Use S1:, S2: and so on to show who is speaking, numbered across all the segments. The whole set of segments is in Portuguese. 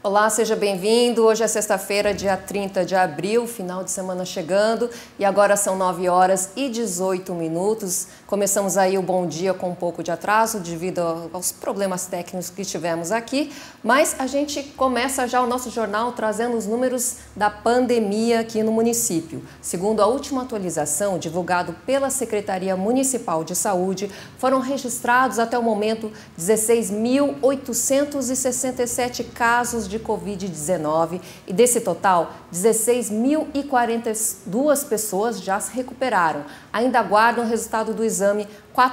S1: Olá, seja bem-vindo. Hoje é sexta-feira, dia 30 de abril, final de semana chegando e agora são 9 horas e 18 minutos. Começamos aí o bom dia com um pouco de atraso devido aos problemas técnicos que tivemos aqui, mas a gente começa já o nosso jornal trazendo os números da pandemia aqui no município. Segundo a última atualização, divulgado pela Secretaria Municipal de Saúde, foram registrados até o momento 16.867 casos de Covid-19 e desse total, 16.042 pessoas já se recuperaram. Ainda aguardam o resultado do exame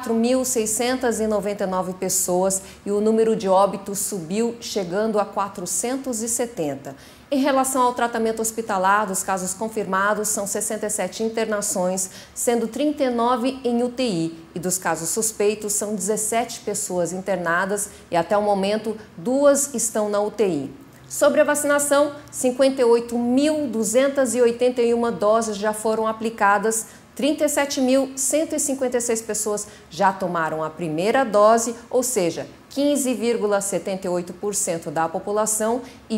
S1: 4.699 pessoas e o número de óbitos subiu, chegando a 470. Em relação ao tratamento hospitalar, dos casos confirmados são 67 internações, sendo 39 em UTI, e dos casos suspeitos são 17 pessoas internadas e até o momento 2 estão na UTI. Sobre a vacinação, 58.281 doses já foram aplicadas, 37.156 pessoas já tomaram a primeira dose, ou seja, 15,78% da população, e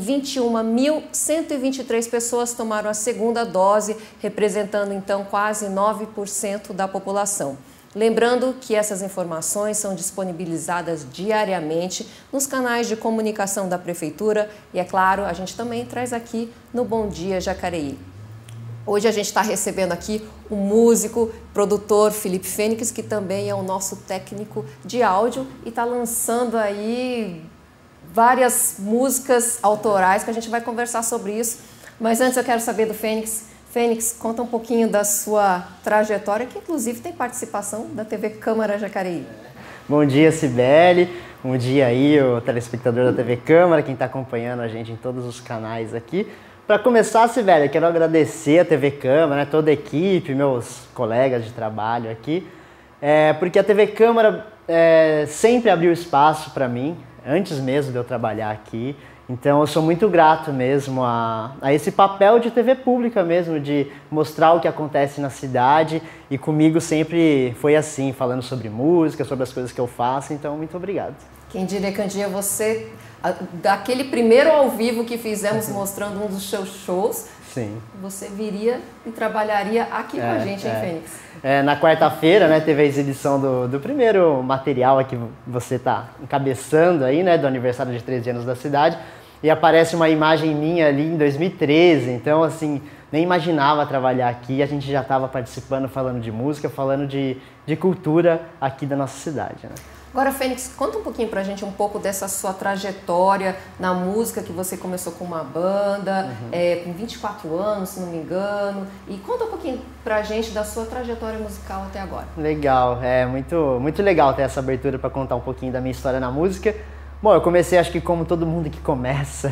S1: 21.123 pessoas tomaram a segunda dose, representando então quase 9% da população. Lembrando que essas informações são disponibilizadas diariamente nos canais de comunicação da Prefeitura e, é claro, a gente também traz aqui no Bom Dia Jacareí. Hoje a gente está recebendo aqui o músico, produtor Felipe Fênix, que também é o nosso técnico de áudio e está lançando aí várias músicas autorais que a gente vai conversar sobre isso. Mas antes eu quero saber do Fênix. Fênix, conta um pouquinho da sua trajetória, que inclusive tem participação da TV Câmara Jacareí.
S2: Bom dia, Cibele. Bom dia aí, o telespectador da TV Câmara, quem está acompanhando a gente em todos os canais aqui. Para começar, Cibele, quero agradecer a TV Câmara, né, toda a equipe, meus colegas de trabalho aqui, porque a TV Câmara sempre abriu espaço para mim, antes mesmo de eu trabalhar aqui. Então eu sou muito grato mesmo a esse papel de TV pública mesmo, de mostrar o que acontece na cidade, e comigo sempre foi assim, falando sobre música, sobre as coisas que eu faço, então muito obrigado.
S1: Quem diria que um dia você, daquele primeiro ao vivo que fizemos mostrando um dos seus shows, sim, você viria e trabalharia aqui com a gente, hein, Fênix?
S2: Na quarta-feira, né, teve a exibição do primeiro material que você está encabeçando aí, né, do aniversário de 13 anos da cidade, e aparece uma imagem minha ali em 2013, então assim, nem imaginava trabalhar aqui, a gente já estava participando, falando de música, falando de cultura aqui da nossa cidade, né?
S1: Agora, Fênix, conta um pouquinho pra gente um pouco dessa sua trajetória na música, que você começou com uma banda, com 24 anos, se não me engano, e conta um pouquinho pra gente da sua trajetória musical até agora.
S2: Legal, muito legal ter essa abertura para contar um pouquinho da minha história na música. Bom, eu comecei, acho que como todo mundo que começa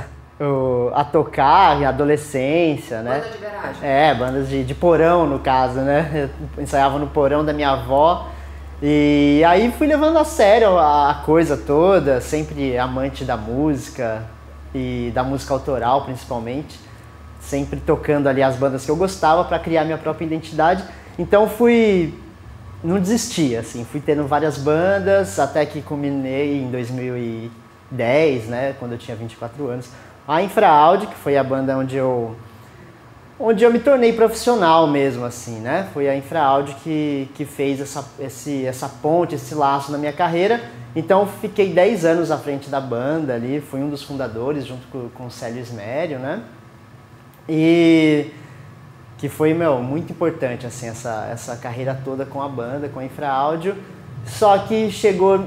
S2: a tocar em adolescência, né?
S1: Banda de garagem.
S2: Bandas de porão, no caso, né? Eu ensaiava no porão da minha avó. E aí fui levando a sério a coisa toda, sempre amante da música e da música autoral principalmente, sempre tocando ali as bandas que eu gostava para criar minha própria identidade. Então não desisti, assim, fui tendo várias bandas até que culminei em 2010, né, quando eu tinha 24 anos, a Infraáudio, que foi a banda onde eu me tornei profissional mesmo, assim, né? Foi a Infraáudio que fez essa ponte, esse laço na minha carreira. Então, fiquei 10 anos à frente da banda ali, fui um dos fundadores, junto com o Célio Ismério, né? E que foi, muito importante, assim, essa carreira toda com a banda, com a Infraáudio. Só que chegou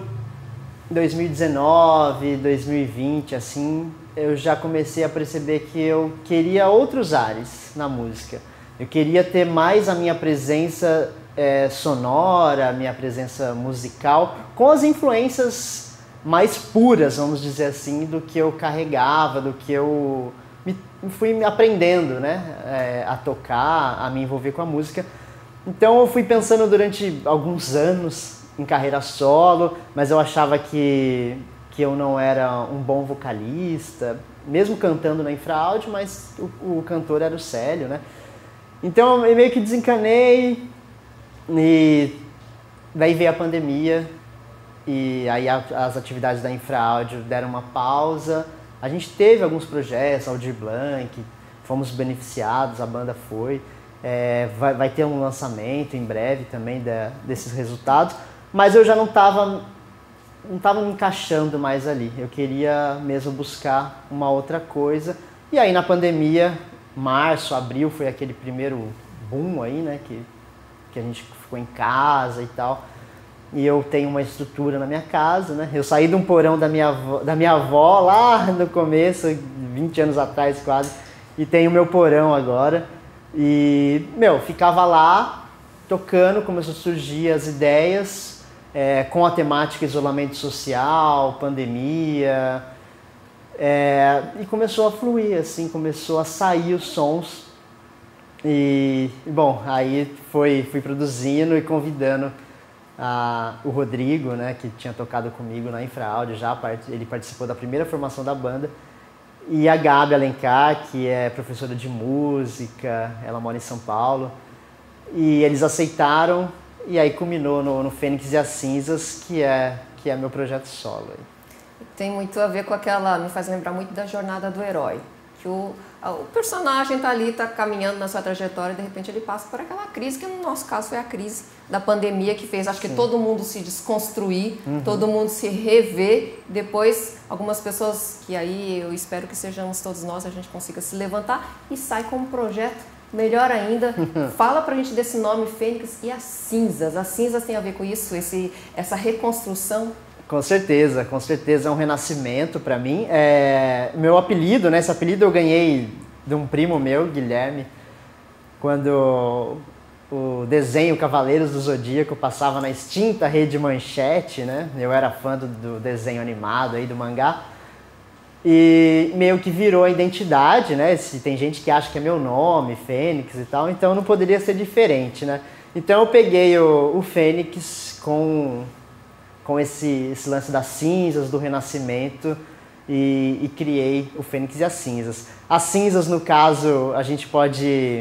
S2: 2019, 2020, assim, eu já comecei a perceber que eu queria outros ares na música. Eu queria ter mais a minha presença sonora, a minha presença musical, com as influências mais puras, vamos dizer assim, do que eu carregava, do que eu fui aprendendo, né, a tocar, a me envolver com a música. Então eu fui pensando durante alguns anos em carreira solo, mas eu achava que eu não era um bom vocalista, mesmo cantando na Infraáudio, mas o cantor era o Célio, né? Então eu meio que desencanei, e daí veio a pandemia, e aí as atividades da Infraáudio deram uma pausa, A gente teve alguns projetos, Aldir Blanc, fomos beneficiados, a banda foi. Vai ter um lançamento em breve também desses resultados, mas eu já não estava me encaixando mais ali. Eu queria mesmo buscar uma outra coisa. E aí na pandemia, março, abril, foi aquele primeiro boom aí, né, que a gente ficou em casa e tal. E eu tenho uma estrutura na minha casa, né? Eu saí de um porão da minha avó lá no começo, 20 anos atrás quase, e tenho o meu porão agora. E, ficava lá tocando, começou a surgir as ideias, com a temática isolamento social, pandemia, e começou a fluir, assim, começou a sair os sons. E, bom, aí fui produzindo e convidando o Rodrigo, né, que tinha tocado comigo na Infraáudio ele participou da primeira formação da banda, e a Gabi Alencar, que é professora de música, ela mora em São Paulo, e eles aceitaram, e aí culminou no Fênix e as Cinzas, que é meu projeto solo.
S1: Tem muito a ver com me faz lembrar muito da jornada do herói, que o personagem está caminhando na sua trajetória e de repente ele passa por aquela crise, que no nosso caso foi a crise da pandemia, que fez, acho que todo mundo se desconstruir, todo mundo se rever. Depois, algumas pessoas, que aí eu espero que sejamos todos nós, a gente consiga se levantar e sai com um projeto melhor ainda. Fala pra gente desse nome, Fênix e as Cinzas. As cinzas tem a ver com isso, essa reconstrução?
S2: Com certeza é um renascimento para mim. Meu apelido, né? Esse apelido eu ganhei de um primo meu, Guilherme, quando o desenho Cavaleiros do Zodíaco passava na extinta Rede Manchete, né? Eu era fã do desenho animado aí, do mangá. E meio que virou a identidade, né? Tem gente que acha que é meu nome, Fênix e tal, então não poderia ser diferente, né? Então eu peguei o Fênix com esse lance das cinzas, do renascimento, e criei o Fênix e as Cinzas. As cinzas, no caso, a gente pode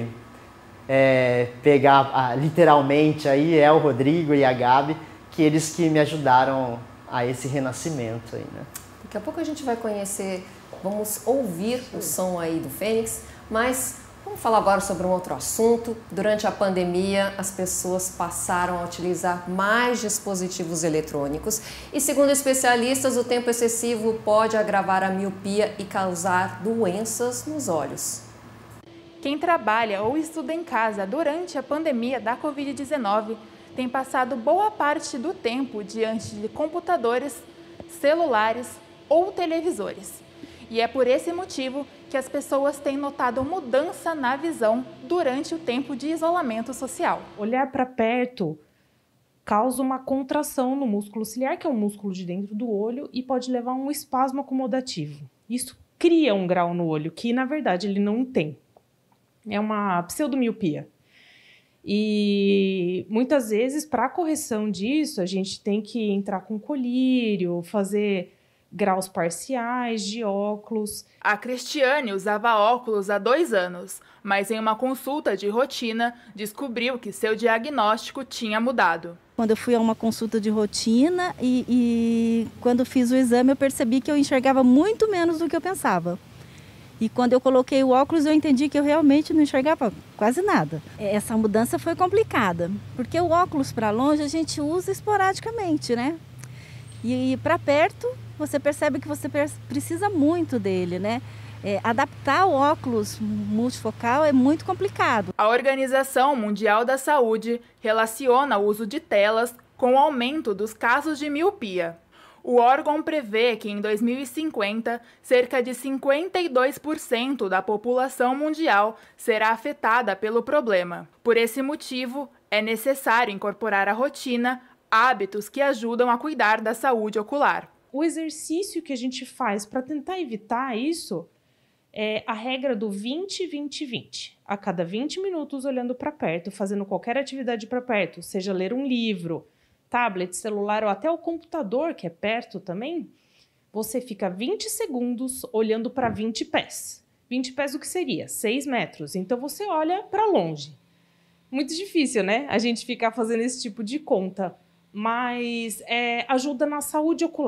S2: pegar literalmente aí, o Rodrigo e a Gabi, que eles que me ajudaram a esse renascimento aí, né?
S1: Daqui a pouco a gente vai vamos ouvir o som aí do Fênix, mas vamos falar agora sobre um outro assunto. Durante a pandemia, as pessoas passaram a utilizar mais dispositivos eletrônicos e, segundo especialistas, o tempo excessivo pode agravar a miopia e causar doenças nos olhos.
S3: Quem trabalha ou estuda em casa durante a pandemia da Covid-19 tem passado boa parte do tempo diante de computadores, celulares ou televisores. E é por esse motivo que as pessoas têm notado mudança na visão durante o tempo de isolamento social.
S4: Olhar para perto causa uma contração no músculo ciliar, que é um músculo de dentro do olho, e pode levar a um espasmo acomodativo. Isso cria um grau no olho, que na verdade ele não tem. É uma pseudomiopia. E muitas vezes, para a correção disso, a gente tem que entrar com colírio, fazer graus parciais de óculos.
S3: A Cristiane usava óculos há 2 anos, mas em uma consulta de rotina descobriu que seu diagnóstico tinha mudado.
S5: Quando eu fui a uma consulta de rotina e quando fiz o exame eu percebi que eu enxergava muito menos do que eu pensava. E quando eu coloquei o óculos eu entendi que eu realmente não enxergava quase nada. Essa mudança foi complicada, porque o óculos para longe a gente usa esporadicamente, né? E para perto você percebe que você precisa muito dele, né? Adaptar o óculos multifocal é muito complicado.
S3: A Organização Mundial da Saúde relaciona o uso de telas com o aumento dos casos de miopia. O órgão prevê que em 2050, cerca de 52% da população mundial será afetada pelo problema. Por esse motivo, é necessário incorporar à rotina hábitos que ajudam a cuidar da saúde ocular.
S4: O exercício que a gente faz para tentar evitar isso é a regra do 20-20-20. A cada 20 minutos olhando para perto, fazendo qualquer atividade para perto, seja ler um livro, tablet, celular ou até o computador, que é perto também, você fica 20 segundos olhando para 20 pés. 20 pés o que seria? 6 metros. Então você olha para longe. Muito difícil, né? A gente ficar fazendo esse tipo de conta, mas ajuda na saúde ocular.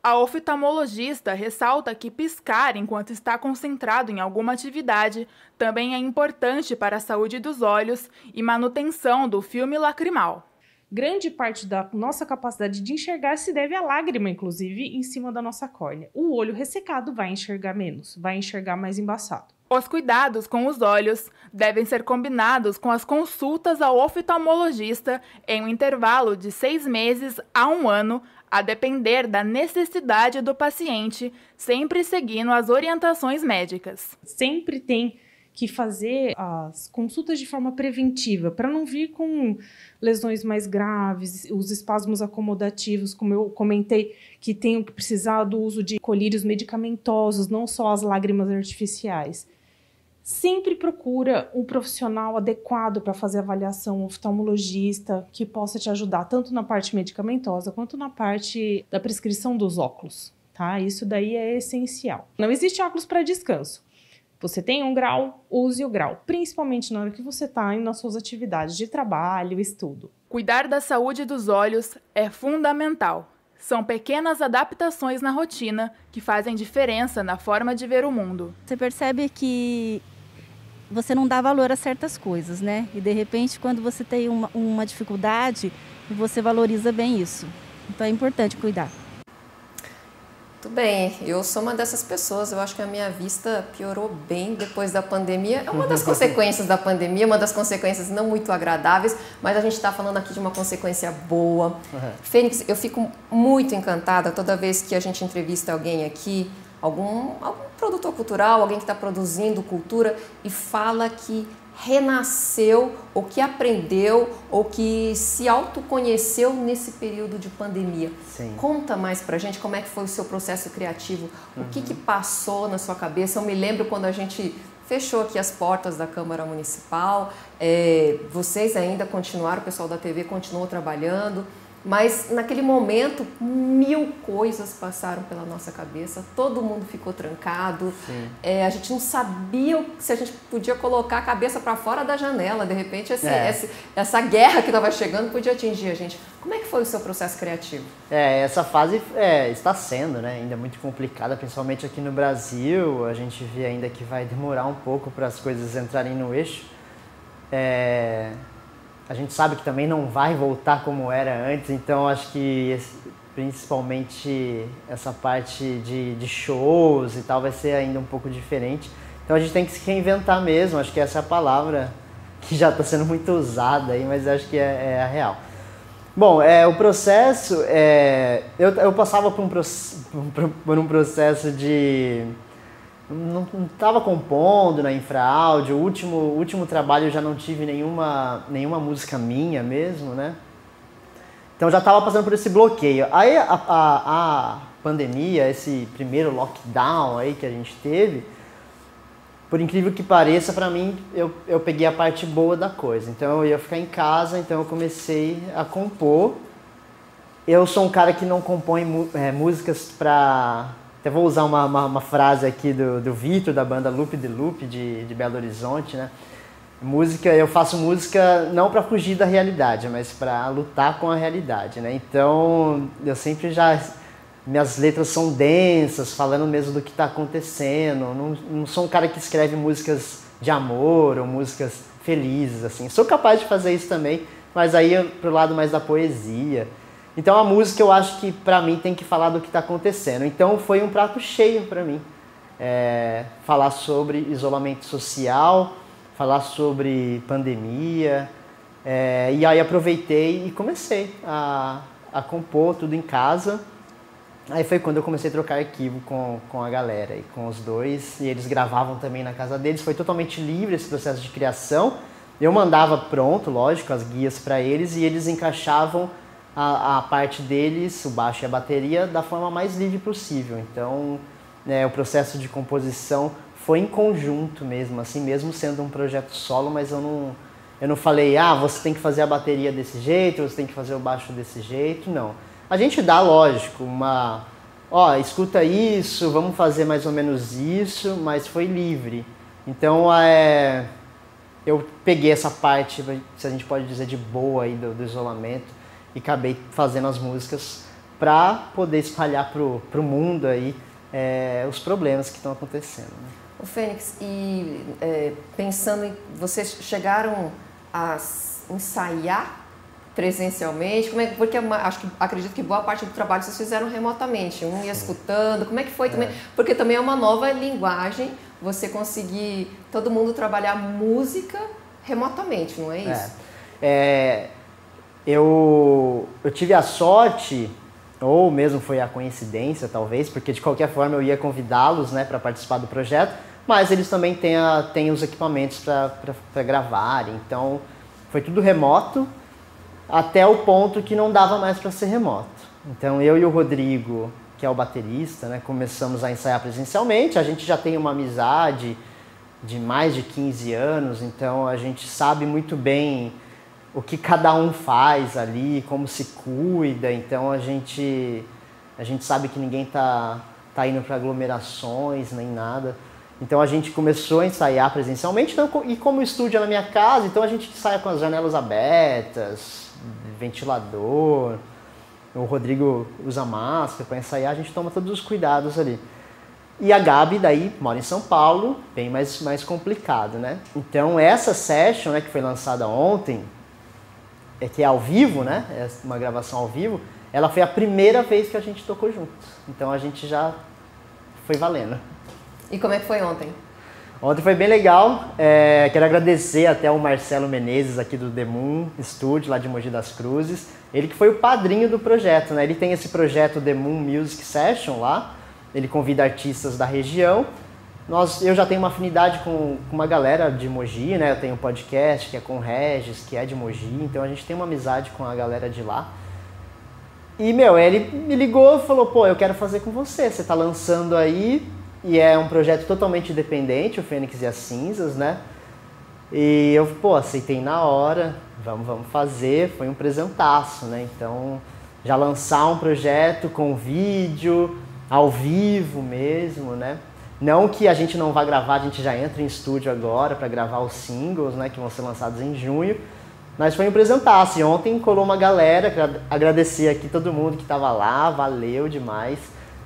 S3: A oftalmologista ressalta que piscar enquanto está concentrado em alguma atividade também é importante para a saúde dos olhos e manutenção do filme lacrimal.
S4: Grande parte da nossa capacidade de enxergar se deve à lágrima, inclusive, em cima da nossa córnea. O olho ressecado vai enxergar menos, vai enxergar mais embaçado.
S3: Os cuidados com os olhos devem ser combinados com as consultas ao oftalmologista em um intervalo de 6 meses a 1 ano, a depender da necessidade do paciente, sempre seguindo as orientações médicas.
S4: Sempre tem que fazer as consultas de forma preventiva, para não vir com lesões mais graves, os espasmos acomodativos, como eu comentei, que tenham que precisar do uso de colírios medicamentosos, não só as lágrimas artificiais. Sempre procura um profissional adequado para fazer a avaliação, um oftalmologista, que possa te ajudar tanto na parte medicamentosa quanto na parte da prescrição dos óculos, tá? Isso daí é essencial. Não existe óculos para descanso. Você tem um grau, use o grau, principalmente na hora que você está nas suas atividades de trabalho, estudo.
S3: Cuidar da saúde dos olhos é fundamental. São pequenas adaptações na rotina que fazem diferença na forma de ver o mundo.
S5: Você percebe que você não dá valor a certas coisas, né? E de repente, quando você tem uma dificuldade, você valoriza bem isso. Então é importante cuidar.
S1: Muito bem, eu sou uma dessas pessoas, eu acho que a minha vista piorou bem depois da pandemia. É uma das consequências da pandemia, uma das consequências não muito agradáveis, mas a gente está falando aqui de uma consequência boa. Fênix, eu fico muito encantada toda vez que a gente entrevista alguém aqui, algum produtor cultural, alguém que está produzindo cultura e fala que renasceu, ou que aprendeu, ou que se autoconheceu nesse período de pandemia.
S2: Sim.
S1: Conta mais pra gente como é que foi o seu processo criativo, o que passou na sua cabeça. Eu me lembro quando a gente fechou aqui as portas da Câmara Municipal, vocês ainda continuaram, o pessoal da TV continuou trabalhando, mas naquele momento 1000 coisas passaram pela nossa cabeça, todo mundo ficou trancado, a gente não sabia se a gente podia colocar a cabeça para fora da janela, de repente essa guerra que estava chegando podia atingir a gente. Como é que foi o seu processo criativo?
S2: Essa fase está sendo, né, ainda muito complicada, principalmente aqui no Brasil. A gente vê ainda que vai demorar um pouco para as coisas entrarem no eixo. A gente sabe que também não vai voltar como era antes, então acho que principalmente essa parte de shows e tal vai ser ainda um pouco diferente. Então a gente tem que se reinventar mesmo, acho que essa é a palavra que já está sendo muito usada aí, mas acho que é a real. Bom, o processo, eu passava por um processo de... Não estava compondo na Infraáudio, o último trabalho eu já não tive nenhuma música minha mesmo, né? Então já estava passando por esse bloqueio. Aí a pandemia, esse primeiro lockdown aí que a gente teve, por incrível que pareça, para mim, eu peguei a parte boa da coisa. Então eu ia ficar em casa, então eu comecei a compor. Eu sou um cara que não compõe músicas para... Até vou usar uma frase aqui do Vitor, da banda Loop de Loop, de Belo Horizonte, né? Eu faço música não para fugir da realidade, mas para lutar com a realidade, né? Então, eu sempre minhas letras são densas, falando mesmo do que está acontecendo. Não sou um cara que escreve músicas de amor ou músicas felizes, assim. Sou capaz de fazer isso também, mas aí pro lado mais da poesia. Então a música eu acho que pra mim tem que falar do que está acontecendo. Então foi um prato cheio pra mim. Falar sobre isolamento social, falar sobre pandemia. E aí aproveitei e comecei a compor tudo em casa. Aí foi quando eu comecei a trocar arquivo com a galera, e com os dois. E eles gravavam também na casa deles. Foi totalmente livre esse processo de criação. Eu mandava pronto, lógico, as guias para eles, e eles encaixavam a parte deles, o baixo e a bateria, da forma mais livre possível. Então, o processo de composição foi em conjunto mesmo, assim, mesmo sendo um projeto solo, mas eu não falei, você tem que fazer a bateria desse jeito, você tem que fazer o baixo desse jeito, não. A gente dá, lógico, escuta isso, vamos fazer mais ou menos isso, mas foi livre. Então, eu peguei essa parte, se a gente pode dizer, de boa aí do isolamento, e acabei fazendo as músicas para poder espalhar para o mundo aí os problemas que estão acontecendo. Né?
S1: O Fênix, e pensando em... Vocês chegaram a ensaiar presencialmente? Como é, porque acredito que boa parte do trabalho vocês fizeram remotamente, ia escutando. Como é que foi também? Porque também é uma nova linguagem você conseguir todo mundo trabalhar música remotamente, não é isso?
S2: Eu tive a sorte, ou mesmo foi a coincidência talvez, porque de qualquer forma eu ia convidá-los, né, para participar do projeto, mas eles também têm os equipamentos para gravar, então foi tudo remoto, até o ponto que não dava mais para ser remoto. Então eu e o Rodrigo, que é o baterista, né, começamos a ensaiar presencialmente. A gente já tem uma amizade de mais de 15 anos, então a gente sabe muito bem o que cada um faz ali, como se cuida. Então a gente sabe que ninguém tá indo para aglomerações nem nada. Então a gente começou a ensaiar presencialmente, e como o estúdio é na minha casa, então a gente ensaia com as janelas abertas, ventilador. O Rodrigo usa máscara para ensaiar, a gente toma todos os cuidados ali. E a Gabi daí mora em São Paulo, bem mais complicado, né? Então essa session, né, que foi lançada ontem, que é ao vivo, né? É uma gravação ao vivo, ela foi a primeira vez que a gente tocou junto. Então a gente já foi valendo.
S1: E como é que foi ontem?
S2: Ontem foi bem legal. Quero agradecer até o Marcelo Menezes aqui do The Moon Studio, lá de Mogi das Cruzes. Ele que foi o padrinho do projeto, né? Ele tem esse projeto The Moon Music Session lá. Ele convida artistas da região. Eu já tenho uma afinidade com uma galera de Mogi, né? Eu tenho um podcast que é com o Regis, que é de Mogi. Então a gente tem uma amizade com a galera de lá. E, ele me ligou e falou, pô, eu quero fazer com você. Você tá lançando aí... E é um projeto totalmente independente, o Fênix e as Cinzas, né? E eu, aceitei na hora, vamos fazer, foi um presentaço, né? Então, já lançar um projeto com vídeo, ao vivo mesmo, né? Não que a gente não vá gravar, a gente já entra em estúdio agora para gravar os singles, né? Que vão ser lançados em junho. Mas foi um presentaço, e ontem colou uma galera, agradecer aqui todo mundo que estava lá, valeu demais.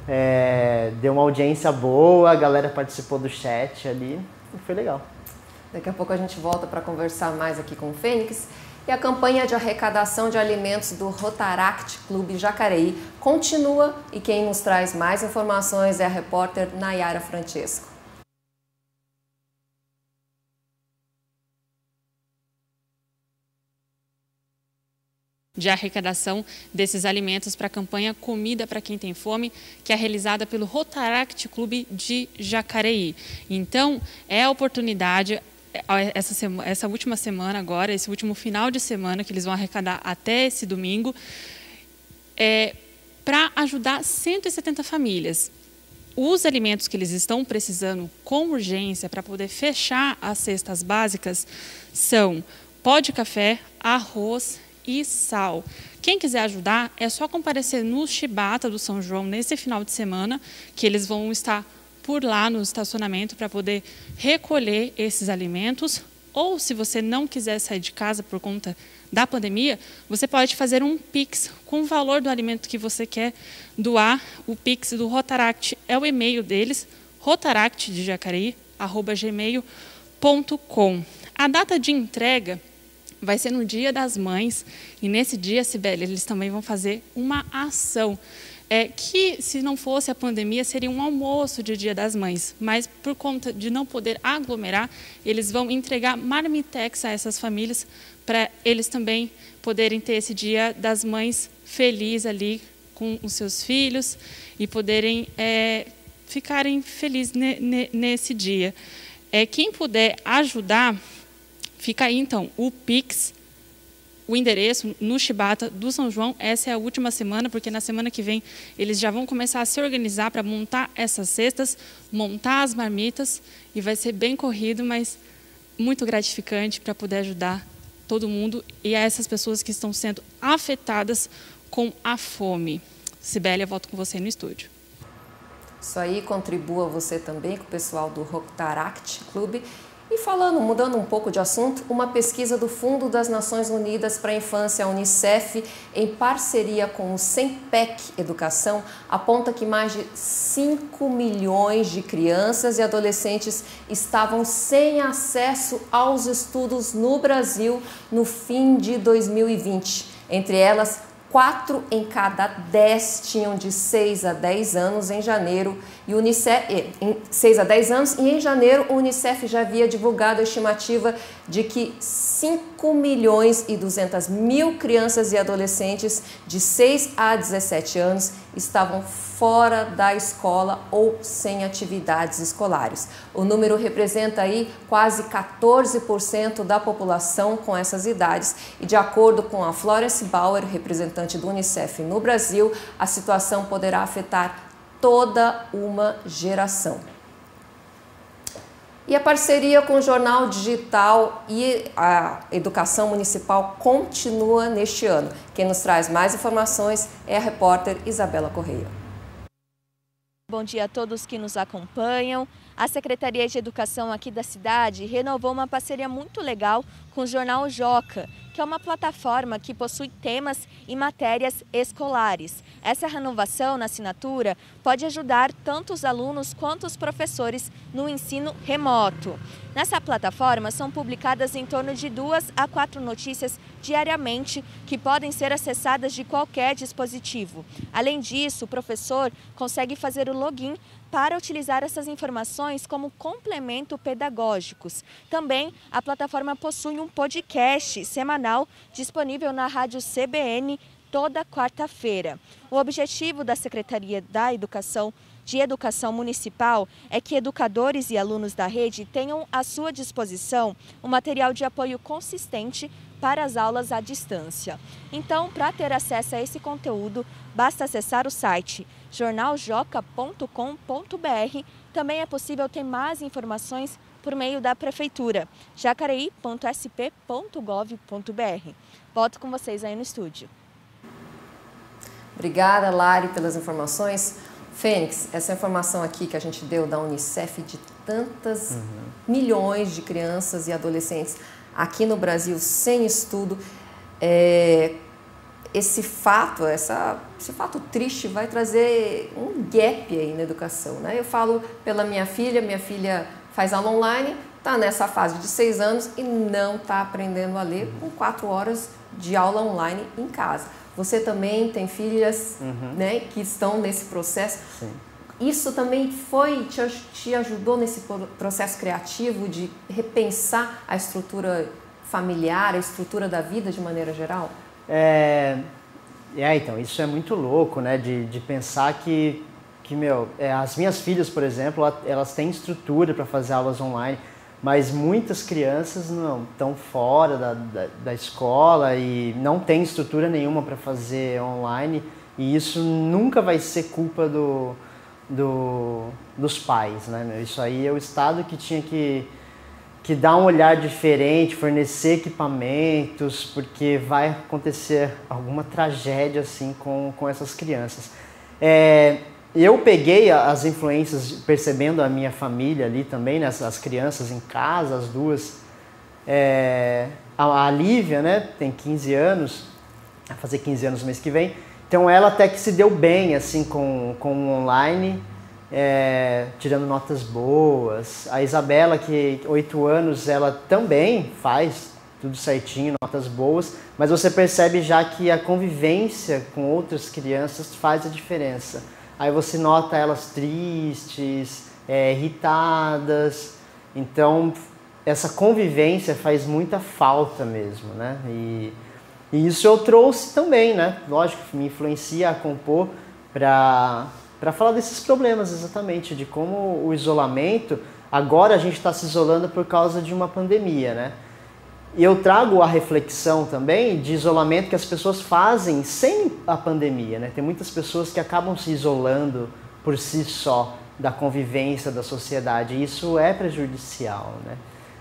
S2: Deu uma audiência boa, a galera participou do chat ali, e foi legal.
S1: Daqui a pouco a gente volta para conversar mais aqui com o Fênix. E a campanha de arrecadação de alimentos do Rotaract Clube Jacareí continua, e quem nos traz mais informações é a repórter Nayara Francesco.
S6: De arrecadação desses alimentos para a campanha Comida para Quem Tem Fome, que é realizada pelo Rotaract Clube de Jacareí. Então, é a oportunidade, essa última semana agora, esse último final de semana, que eles vão arrecadar até esse domingo, para ajudar 170 famílias. Os alimentos que eles estão precisando com urgência para poder fechar as cestas básicas são pó de café, arroz e sal. Quem quiser ajudar é só comparecer no Chibata do São João nesse final de semana, que eles vão estar por lá no estacionamento para poder recolher esses alimentos. Ou se você não quiser sair de casa por conta da pandemia, você pode fazer um Pix com o valor do alimento que você quer doar. O Pix do Rotaract é o e-mail deles, rotaractdejacareí@gmail.com. A data de entrega vai ser no Dia das Mães, e nesse dia, Cibele, eles também vão fazer uma ação, que se não fosse a pandemia seria um almoço de Dia das Mães, mas por conta de não poder aglomerar, eles vão entregar marmitex a essas famílias para eles também poderem ter esse Dia das Mães feliz ali com os seus filhos e poderem ficarem felizes nesse dia. Quem puder ajudar, fica aí, então, o Pix, o endereço no Chibata do São João. Essa é a última semana, porque na semana que vem eles já vão começar a se organizar para montar essas cestas, montar as marmitas, e vai ser bem corrido, mas muito gratificante para poder ajudar todo mundo e a essas pessoas que estão sendo afetadas com a fome. Cibele, eu volto com você no estúdio.
S1: Isso aí, contribua você também com o pessoal do Rotaract Clube. E mudando um pouco de assunto, uma pesquisa do Fundo das Nações Unidas para a Infância, a Unicef, em parceria com o SEMPEC Educação, aponta que mais de 5 milhões de crianças e adolescentes estavam sem acesso aos estudos no Brasil no fim de 2020. Entre elas, 4 em cada 10 tinham de 6 a 10 anos em janeiro, e 6 a 10 anos, e em janeiro o Unicef já havia divulgado a estimativa de que 5 milhões e 200 mil crianças e adolescentes de 6 a 17 anos estavam fora da escola ou sem atividades escolares. O número representa aí quase 14% da população com essas idades e, de acordo com a Florence Bauer, representante do Unicef no Brasil, a situação poderá afetar toda uma geração. E a parceria com o Jornal Digital e a Educação Municipal continua neste ano. Quem nos traz mais informações é a repórter Isabela Correia.
S7: Bom dia a todos que nos acompanham. A Secretaria de Educação aqui da cidade renovou uma parceria muito legal com o Jornal Joca, que é uma plataforma que possui temas e matérias escolares. Essa renovação na assinatura pode ajudar tanto os alunos quanto os professores no ensino remoto. Nessa plataforma são publicadas em torno de 2 a 4 notícias diariamente que podem ser acessadas de qualquer dispositivo. Além disso, o professor consegue fazer o login para utilizar essas informações como complemento pedagógicos. Também a plataforma possui um podcast semanal disponível na rádio CBN toda quarta-feira. O objetivo da Secretaria de Educação Municipal é que educadores e alunos da rede tenham à sua disposição um material de apoio consistente para as aulas à distância. Então, para ter acesso a esse conteúdo, basta acessar o site jornaljoca.com.br. Também é possível ter mais informações por meio da Prefeitura, jacareí.sp.gov.br. Volto com vocês aí no estúdio.
S1: Obrigada, Lari, pelas informações. Fênix, essa informação aqui que a gente deu da Unicef de tantas milhões de crianças e adolescentes aqui no Brasil sem estudo, esse fato triste vai trazer um gap aí na educação, né? Eu falo pela minha filha faz aula online, está nessa fase de 6 anos e não está aprendendo a ler com 4 horas de aula online em casa. Você também tem filhas, né, que estão nesse processo.
S2: Sim.
S1: Isso também te ajudou nesse processo criativo de repensar a estrutura familiar, a estrutura da vida de maneira geral?
S2: Então, isso é muito louco, né, de pensar que as minhas filhas, por exemplo, elas têm estrutura para fazer aulas online, mas muitas crianças não estão fora da escola e não tem estrutura nenhuma para fazer online, e isso nunca vai ser culpa dos pais, né? Isso aí é o Estado que tinha que dar um olhar diferente, fornecer equipamentos, porque vai acontecer alguma tragédia assim com essas crianças. Eu peguei as influências, percebendo a minha família ali também, né, as crianças em casa, as duas. A Lívia, né, tem 15 anos, vai fazer 15 anos no mês que vem, então ela até que se deu bem assim, com o online, tirando notas boas. A Isabela, que 8 anos, ela também faz tudo certinho, notas boas, mas você percebe já que a convivência com outras crianças faz a diferença. Aí você nota elas tristes, irritadas, então essa convivência faz muita falta mesmo, né? E isso eu trouxe também, né? Lógico, me influencia a compor para falar desses problemas exatamente, de como o isolamento, agora a gente está se isolando por causa de uma pandemia, né? E eu trago a reflexão também de isolamento que as pessoas fazem sem a pandemia, né? Tem muitas pessoas que acabam se isolando por si só da convivência da sociedade, e isso é prejudicial, né?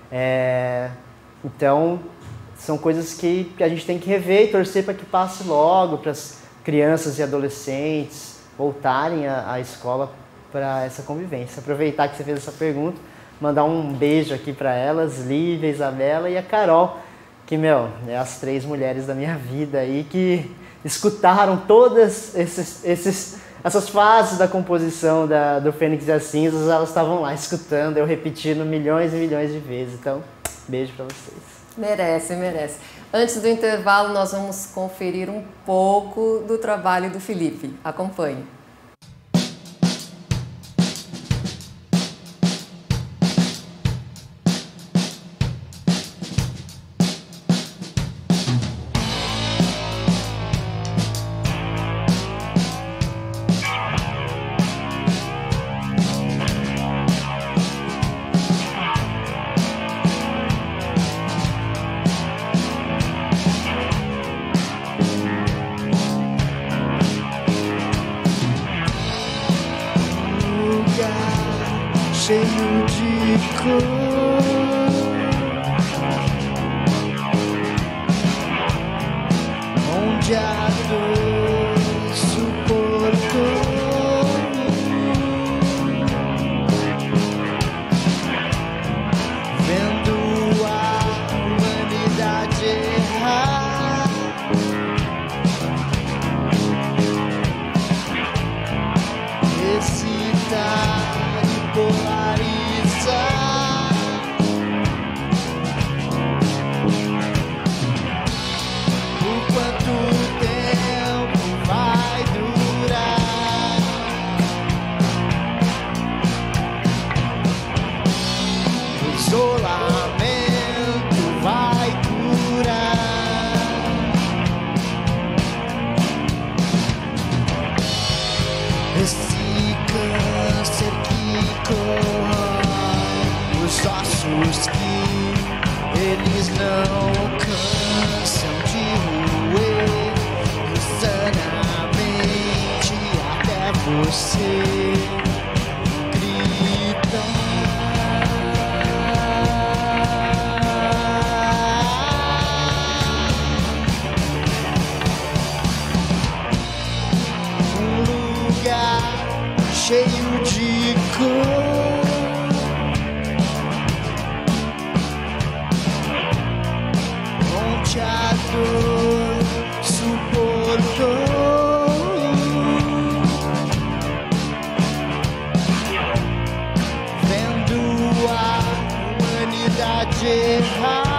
S2: Então, são coisas que a gente tem que rever e torcer para que passe logo, para as crianças e adolescentes voltarem à escola para essa convivência. Aproveitar que você fez essa pergunta mandar um beijo aqui para elas, Lívia, Isabela e a Carol, que, é as 3 mulheres da minha vida aí que escutaram todas essas fases da composição do Fênix e as Cinzas, elas estavam lá escutando, eu repetindo milhões e milhões de vezes. Então, beijo para vocês.
S1: Merece, merece. Antes do intervalo, nós vamos conferir um pouco do trabalho do Felipe. Acompanhe.
S8: Cheio de cor, onde a dor suportou, vendo a humanidade errar, excitar e polarizar. Por quanto tempo vai durar? O isolamento vai curar. Esse câncer que corrói os ossos que eles não cansam de roer insanamente até você gritar. Um lugar cheio de cor, onde a dor suportou, vendo a humanidade errar.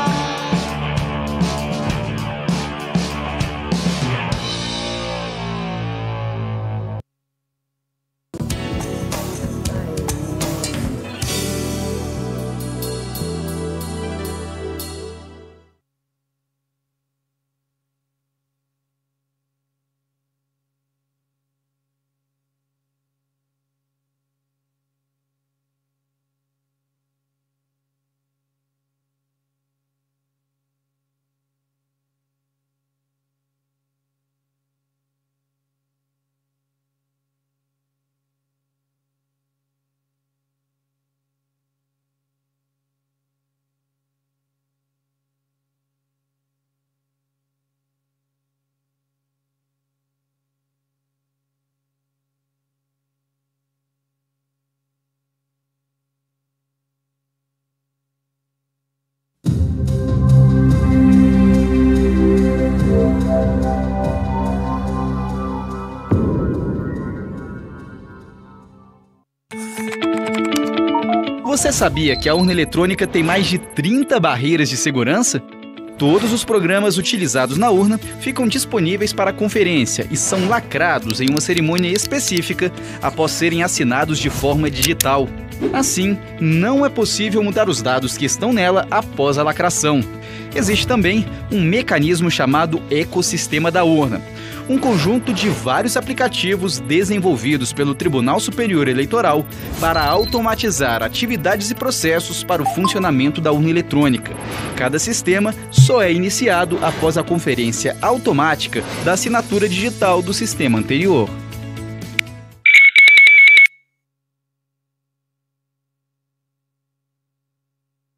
S9: Você sabia que a urna eletrônica tem mais de 30 barreiras de segurança? Todos os programas utilizados na urna ficam disponíveis para conferência e são lacrados em uma cerimônia específica após serem assinados de forma digital. Assim, não é possível mudar os dados que estão nela após a lacração. Existe também um mecanismo chamado ecossistema da urna, um conjunto de vários aplicativos desenvolvidos pelo Tribunal Superior Eleitoral para automatizar atividades e processos para o funcionamento da urna eletrônica. Cada sistema só é iniciado após a conferência automática da assinatura digital do sistema anterior.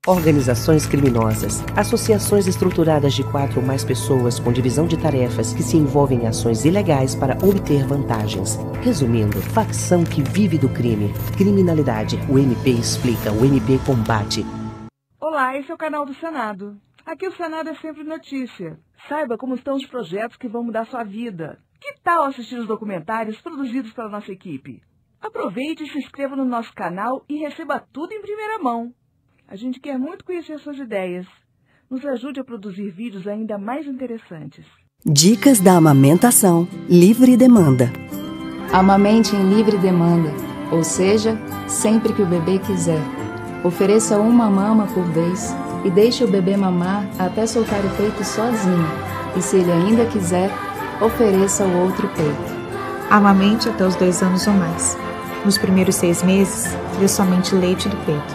S10: Organizações criminosas, associações estruturadas de 4 ou mais pessoas com divisão de tarefas que se envolvem em ações ilegais para obter vantagens. Resumindo, facção que vive do crime. Criminalidade, o MP explica, o MP combate.
S11: Olá, esse é o canal do Senado. Aqui o Senado é sempre notícia. Saiba como estão os projetos que vão mudar sua vida. Que tal assistir os documentários produzidos pela nossa equipe? Aproveite e se inscreva no nosso canal e receba tudo em primeira mão. A gente quer muito conhecer suas ideias. Nos ajude a produzir vídeos ainda mais interessantes.
S12: Dicas da amamentação livre demanda.
S13: Amamente em livre demanda, ou seja, sempre que o bebê quiser. Ofereça uma mama por vez e deixe o bebê mamar até soltar o peito sozinho. E se ele ainda quiser, ofereça o outro peito.
S14: Amamente até os 2 anos ou mais. Nos primeiros 6 meses, dê somente leite do peito.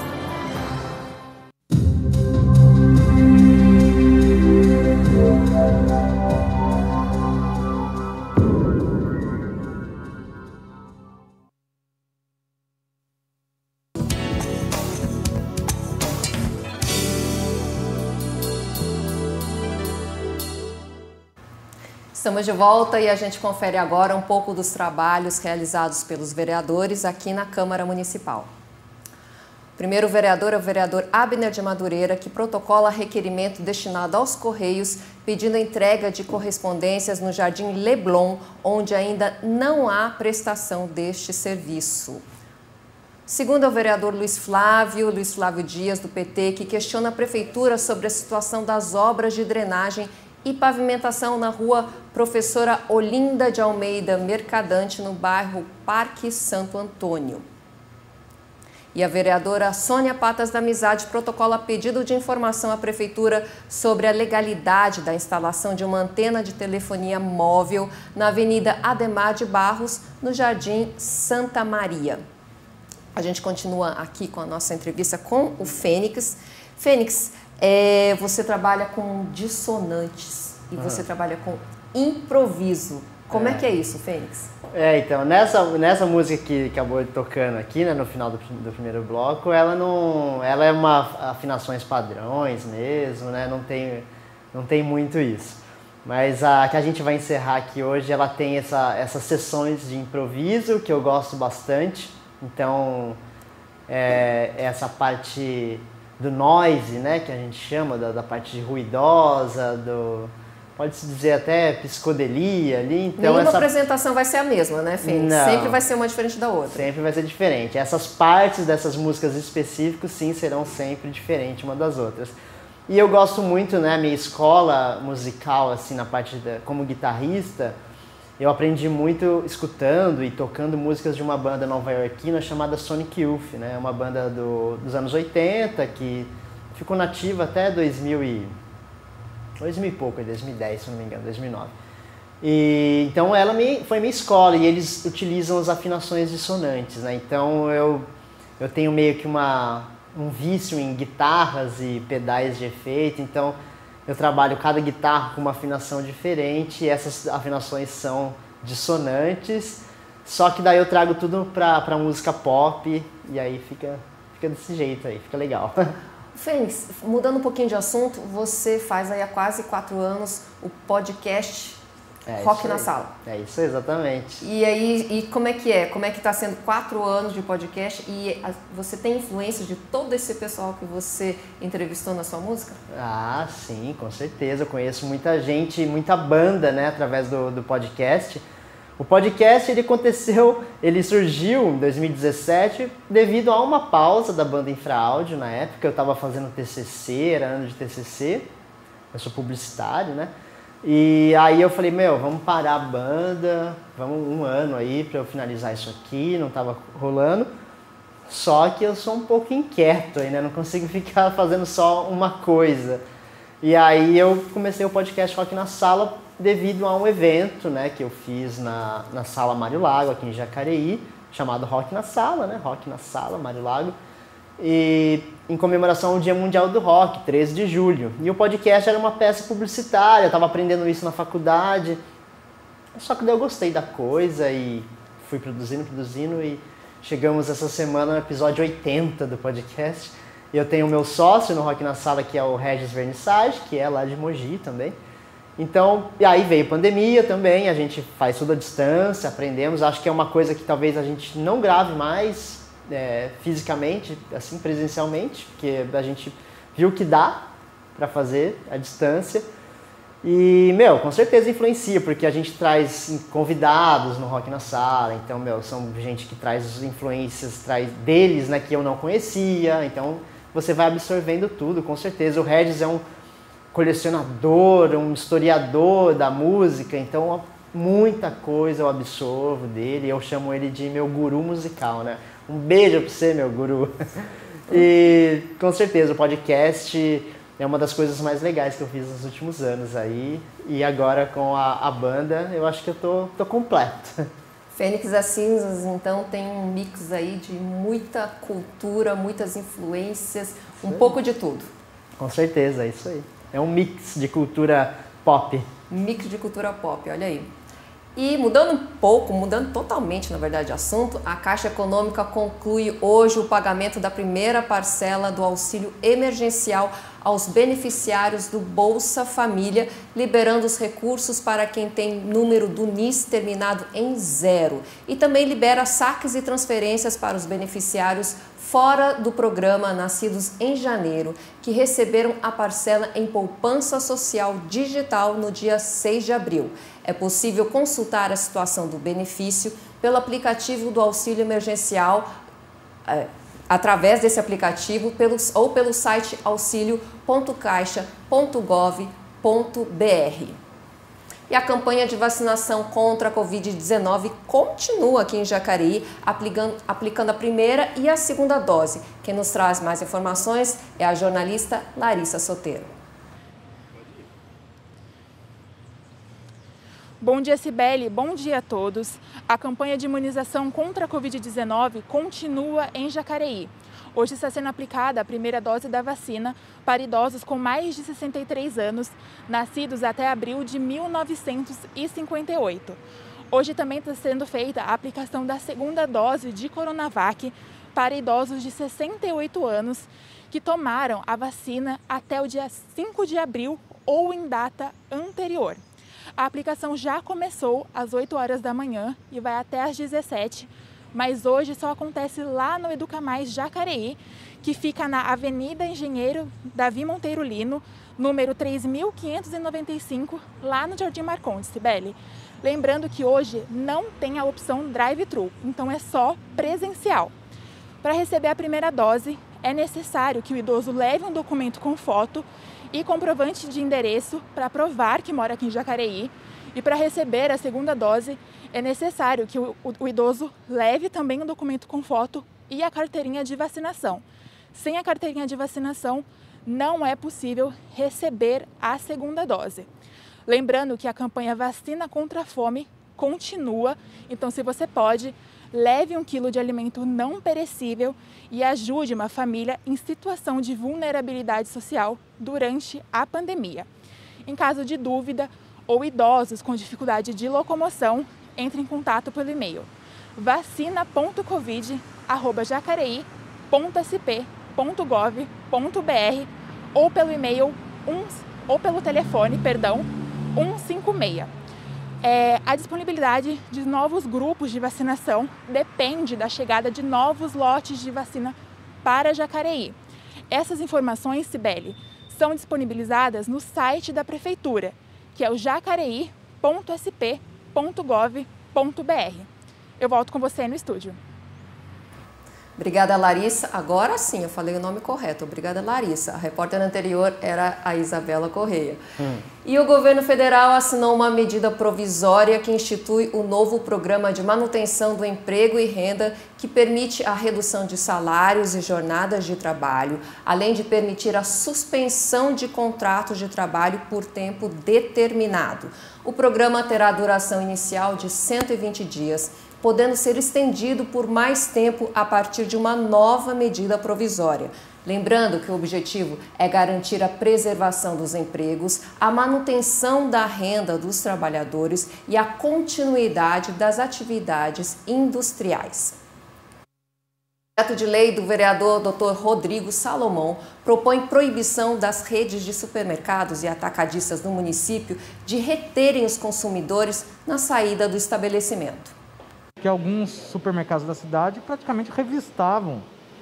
S1: Estamos de volta e a gente confere agora um pouco dos trabalhos realizados pelos vereadores aqui na Câmara Municipal. O primeiro vereador é o vereador Abner de Madureira, que protocola requerimento destinado aos Correios, pedindo a entrega de correspondências no Jardim Leblon, onde ainda não há prestação deste serviço. Segundo é o vereador Luiz Flávio Dias, do PT, que questiona a Prefeitura sobre a situação das obras de drenagem e pavimentação na rua Professora Olinda de Almeida Mercadante, no bairro Parque Santo Antônio. E a vereadora Sônia Patas da Amizade protocola pedido de informação à Prefeitura sobre a legalidade da instalação de uma antena de telefonia móvel na Avenida Ademar de Barros, no Jardim Santa Maria. A gente continua aqui com a nossa entrevista com o Fênix. Fênix, você trabalha com dissonantes e você trabalha com improviso. Como é que é isso, Fênix?
S2: Então, nessa música que acabou tocando aqui, né, no final do primeiro bloco, ela é uma afinações padrões mesmo, né, não tem muito isso. Mas a que a gente vai encerrar aqui hoje, ela tem essas sessões de improviso que eu gosto bastante. Então, essa parte do noise, né, que a gente chama, da parte ruidosa, pode-se dizer até psicodelia ali. Então
S1: nenhuma apresentação vai ser a mesma, né, Fênix?
S2: Não,
S1: sempre vai ser uma diferente da outra.
S2: Sempre vai ser diferente. Essas partes dessas músicas específicas, sim, serão sempre diferentes uma das outras. E eu gosto muito, né, minha escola musical, assim, na parte como guitarrista, eu aprendi muito escutando e tocando músicas de uma banda nova-iorquina chamada Sonic Youth, né? Uma banda dos anos 80 que ficou nativa até 2000 e pouco, 2010, se não me engano, 2009. E então ela foi minha escola e eles utilizam as afinações dissonantes, né? Então eu tenho meio que um vício em guitarras e pedais de efeito, então eu trabalho cada guitarra com uma afinação diferente e essas afinações são dissonantes, só que daí eu trago tudo pra música pop e aí fica desse jeito aí, fica legal.
S1: Fênix, mudando um pouquinho de assunto, você faz aí há quase 4 anos o podcast Rock na Sala.
S2: É isso, exatamente.
S1: E aí, como é que é? Como é que está sendo 4 anos de podcast e você tem influência de todo esse pessoal que você entrevistou na sua música?
S2: Ah, sim, com certeza. Eu conheço muita gente, muita banda, né, através do podcast. O podcast, ele surgiu em 2017 devido a uma pausa da banda Infraáudio na época. Eu estava fazendo TCC, era ano de TCC, eu sou publicitário, né? E aí eu falei, vamos parar a banda, vamos 1 ano aí para eu finalizar isso aqui, não estava rolando. Só que eu sou um pouco inquieto aí, né? Não consigo ficar fazendo só uma coisa. E aí eu comecei o podcast Rock na Sala devido a um evento, né, que eu fiz na Sala Mário Lago, aqui em Jacareí, chamado Rock na Sala, né? Rock na Sala, Mário Lago. E em comemoração ao Dia Mundial do Rock, 13 de julho. E o podcast era uma peça publicitária, eu estava aprendendo isso na faculdade. Só que daí eu gostei da coisa e fui produzindo e chegamos essa semana no episódio 80 do podcast. Eu tenho o meu sócio no Rock na Sala, que é o Regis Vernissage, que é lá de Mogi também. Então, e aí veio pandemia também, a gente faz tudo à distância, aprendemos. Acho que é uma coisa que talvez a gente não grave mais fisicamente, assim, presencialmente, porque a gente viu que dá para fazer à distância. E, com certeza influencia, porque a gente traz convidados no Rock na Sala, então, são gente que traz influências deles, né, que eu não conhecia, então você vai absorvendo tudo, com certeza. O Regis é um colecionador, um historiador da música, então muita coisa eu absorvo dele, eu chamo ele de meu guru musical, né? Um beijo pra você, meu guru. E, com certeza, o podcast é uma das coisas mais legais que eu fiz nos últimos anos aí. E agora com a banda, eu acho que eu tô completo.
S1: Fênix das Cinzas, então, tem um mix aí de muita cultura, muitas influências, um pouco de tudo.
S2: Com certeza, é isso aí. É um mix de cultura pop.
S1: Mix de cultura pop, olha aí. E mudando totalmente, na verdade, de assunto, a Caixa Econômica conclui hoje o pagamento da primeira parcela do auxílio emergencial aos beneficiários do Bolsa Família, liberando os recursos para quem tem número do NIS terminado em 0. E também libera saques e transferências para os beneficiários fora do programa nascidos em janeiro, que receberam a parcela em poupança social digital no dia 6 de abril. É possível consultar a situação do benefício pelo aplicativo do auxílio emergencial, através desse aplicativo ou pelo site auxilio.caixa.gov.br. E a campanha de vacinação contra a Covid-19 continua aqui em Jacareí, aplicando a primeira e a segunda dose. Quem nos traz mais informações é a jornalista Larissa Soteiro.
S3: Bom dia, Cibele. Bom dia a todos. A campanha de imunização contra a Covid-19 continua em Jacareí. Hoje está sendo aplicada a primeira dose da vacina para idosos com mais de 63 anos, nascidos até abril de 1958. Hoje também está sendo feita a aplicação da segunda dose de Coronavac para idosos de 68 anos que tomaram a vacina até o dia 5 de abril ou em data anterior. A aplicação já começou às 8 horas da manhã e vai até às 17, mas hoje só acontece lá no Educa Mais Jacareí, que fica na Avenida Engenheiro Davi Monteiro Lino, número 3.595, lá no Jardim Marcondes, Cibele. Lembrando que hoje não tem a opção drive-thru, então é só presencial. Para receber a primeira dose, é necessário que o idoso leve um documento com foto e comprovante de endereço para provar que mora aqui em Jacareí. E para receber a segunda dose, é necessário que o idoso leve também um documento com foto e a carteirinha de vacinação. Sem a carteirinha de vacinação, não é possível receber a segunda dose. Lembrando que a campanha Vacina contra a Fome continua, então se você pode, leve 1 quilo de alimento não perecível e ajude uma família em situação de vulnerabilidade social durante a pandemia. Em caso de dúvida ou idosos com dificuldade de locomoção, entre em contato pelo e-mail vacina.covid@jacareí.sp.gov.br ou pelo e-mail ou pelo telefone, 156. A disponibilidade de novos grupos de vacinação depende da chegada de novos lotes de vacina para Jacareí. Essas informações, Cibele, são disponibilizadas no site da Prefeitura, que é o jacareí.sp.gov.br. Eu volto com você no estúdio.
S1: Obrigada, Larissa. Agora sim, eu falei o nome correto. Obrigada, Larissa. A repórter anterior era a Isabela Correia. E o governo federal assinou uma medida provisória que institui o novo programa de manutenção do emprego e renda, que permite a redução de salários e jornadas de trabalho, além de permitir a suspensão de contratos de trabalho por tempo determinado. O programa terá duração inicial de 120 dias, podendo ser estendido por mais tempo a partir de uma nova medida provisória. Lembrando que o objetivo é garantir a preservação dos empregos, a manutenção da renda dos trabalhadores e a continuidade das atividades industriais. O projeto de lei do vereador Dr. Rodrigo Salomão propõe proibição das redes de supermercados e atacadistas no município de reterem os consumidores na saída do estabelecimento.
S15: Que alguns supermercados da cidade praticamente revistavam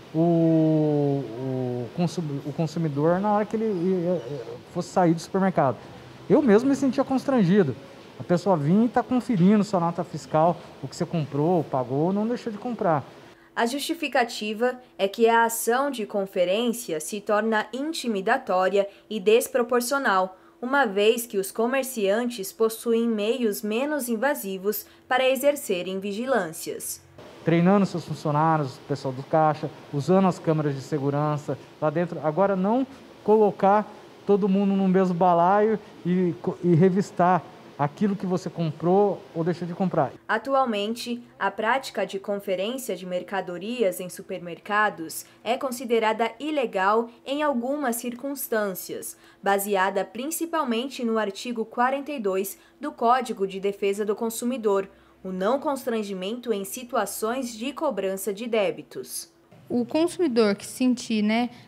S15: o consumidor na hora que ele fosse sair do supermercado. Eu mesmo me sentia constrangido. A pessoa vinha e está conferindo sua nota fiscal, o que você comprou, pagou, não deixou de comprar.
S7: A justificativa é que a ação de conferência se torna intimidatória e desproporcional, uma vez que os comerciantes possuem meios menos invasivos para exercerem vigilâncias.
S15: Treinando seus funcionários, o pessoal do caixa, usando as câmeras de segurança lá dentro. Agora não colocar todo mundo no mesmo balaio e revistar aquilo que você comprou ou deixou de comprar.
S7: Atualmente, a prática de conferência de mercadorias em supermercados é considerada ilegal em algumas circunstâncias, baseada principalmente no artigo 42 do Código de Defesa do Consumidor, o não constrangimento em situações de cobrança de débitos.
S16: O consumidor que se sentir,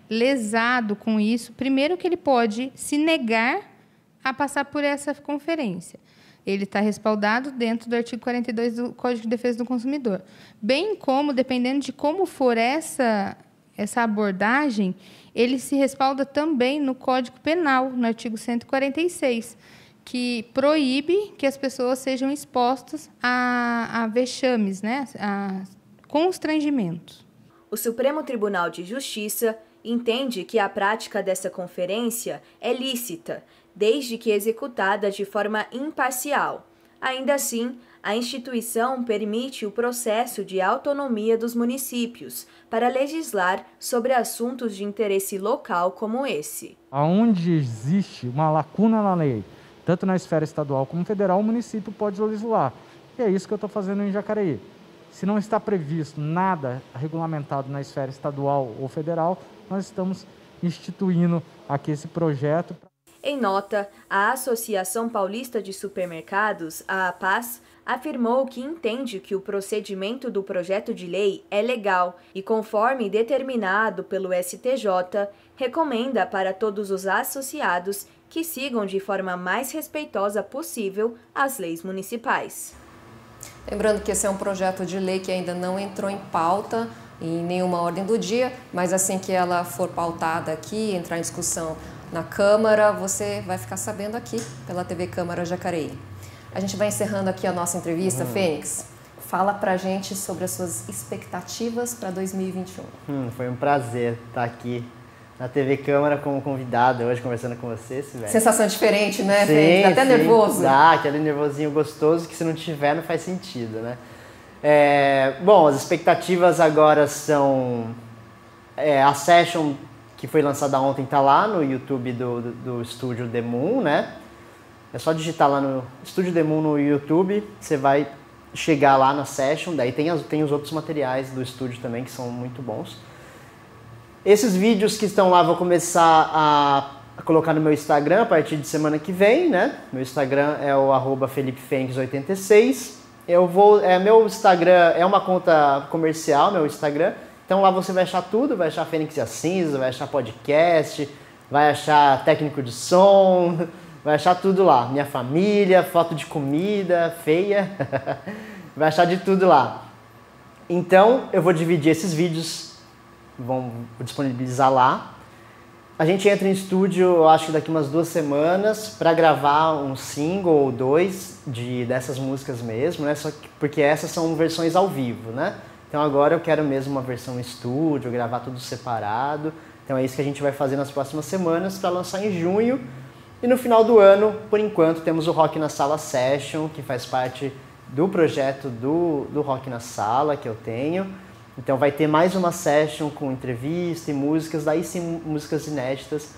S16: lesado com isso, primeiro que ele pode se negar a passar por essa conferência. Ele está respaldado dentro do artigo 42 do Código de Defesa do Consumidor. Bem como, dependendo de como for essa abordagem, ele se respalda também no Código Penal, no artigo 146, que proíbe que as pessoas sejam expostas a vexames, a constrangimentos.
S7: O Supremo Tribunal de Justiça entende que a prática dessa conferência é lícita, desde que executada de forma imparcial. Ainda assim, a instituição permite o processo de autonomia dos municípios para legislar sobre assuntos de interesse local como esse.
S15: Onde existe uma lacuna na lei, tanto na esfera estadual como federal, o município pode legislar. E é isso que eu estou fazendo em Jacareí. Se não está previsto nada regulamentado na esfera estadual ou federal, nós estamos instituindo aqui esse projeto.
S7: Em nota, a Associação Paulista de Supermercados, a APAS, afirmou que entende que o procedimento do projeto de lei é legal e, conforme determinado pelo STJ, recomenda para todos os associados que sigam de forma mais respeitosa possível as leis municipais.
S1: Lembrando que esse é um projeto de lei que ainda não entrou em pauta em nenhuma ordem do dia, mas assim que ela for pautada aqui, entrar em discussão na Câmara, você vai ficar sabendo aqui pela TV Câmara Jacareí. A gente vai encerrando aqui a nossa entrevista. Fênix, fala pra gente sobre as suas expectativas para 2021.
S2: Foi um prazer estar aqui na TV Câmara como convidado hoje, conversando com você, Sibeli.
S1: Sensação diferente, né, Fênix? Dá até nervoso.
S2: Dá, aquele nervosinho gostoso que se não tiver não faz sentido, né? Bom, as expectativas agora são a session que foi lançada ontem, está lá no YouTube do Estúdio The Moon, né? É só digitar lá no Estúdio The Moon no YouTube, você vai chegar lá na session, daí tem os outros materiais do estúdio também que são muito bons. Esses vídeos que estão lá vou começar a colocar no meu Instagram a partir de semana que vem, né? Meu Instagram é o @FelipeFenix86. Meu Instagram é uma conta comercial, meu Instagram. Então lá você vai achar tudo, vai achar Fênix e a Cinza, vai achar podcast, vai achar técnico de som, vai achar tudo lá. Minha família, foto de comida, feia, vai achar de tudo lá. Então eu vou dividir esses vídeos, vou disponibilizar lá. A gente entra em estúdio, eu acho que daqui umas 2 semanas, para gravar um single ou 2 dessas músicas mesmo, né? Só que, porque essas são versões ao vivo, né? Então agora eu quero mesmo uma versão estúdio, gravar tudo separado. Então é isso que a gente vai fazer nas próximas semanas para lançar em junho. E no final do ano, por enquanto, temos o Rock na Sala Session, que faz parte do projeto do Rock na Sala que eu tenho. Então vai ter mais uma session com entrevista e músicas, daí sim músicas inéditas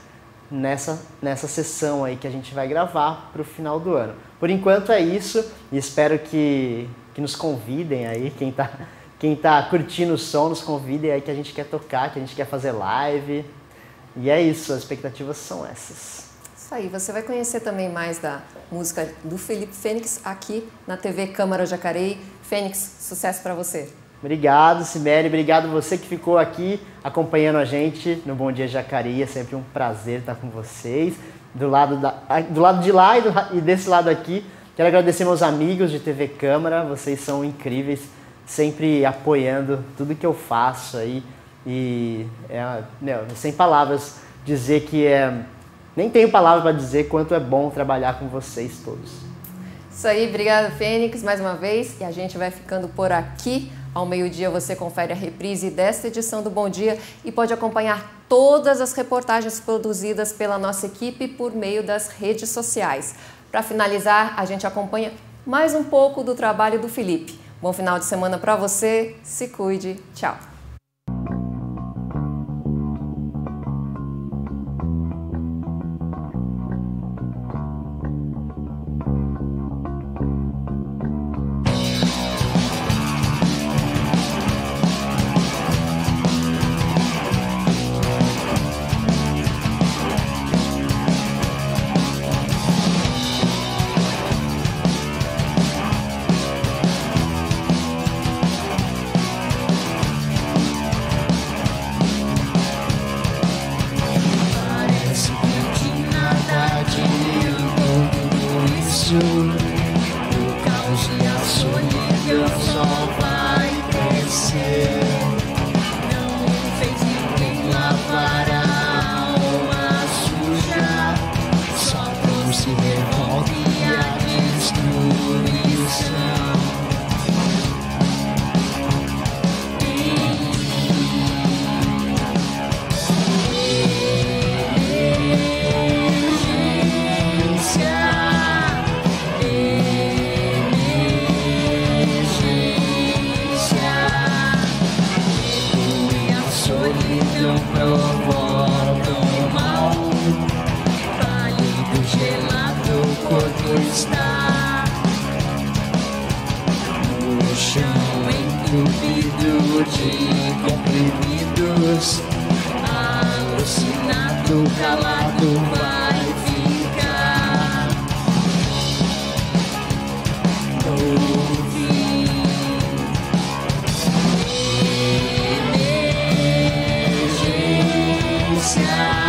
S2: nessa sessão aí que a gente vai gravar para o final do ano. Por enquanto é isso e espero que nos convidem aí, quem tá curtindo o som, nos convidem aí que a gente quer tocar, que a gente quer fazer live. E é isso, as expectativas são essas.
S1: Isso aí, você vai conhecer também mais da música do Felipe Fênix aqui na TV Câmara Jacareí. Fênix, sucesso para você!
S2: Obrigado, Cibele. Obrigado você que ficou aqui acompanhando a gente no Bom Dia Jacareí. É sempre um prazer estar com vocês. Do lado de lá e desse lado aqui, quero agradecer meus amigos de TV Câmara. Vocês são incríveis, sempre apoiando tudo que eu faço aí. E sem palavras dizer que nem tenho palavras para dizer quanto é bom trabalhar com vocês todos.
S1: Isso aí, obrigada, Fênix, mais uma vez. E a gente vai ficando por aqui. Ao meio-dia você confere a reprise desta edição do Bom Dia e pode acompanhar todas as reportagens produzidas pela nossa equipe por meio das redes sociais. Para finalizar, a gente acompanha mais um pouco do trabalho do Felipe. Bom final de semana para você, se cuide, tchau!
S8: O caos e a solidão só vai crescer. Não fez ninguém lavar a alma suja, só trouxe revolta e a destruição. Provocam mal, pálido, gelado, o corpo está no chão, entupido de comprimidos, alucinado, calado, vai ficar no fim. Emergência.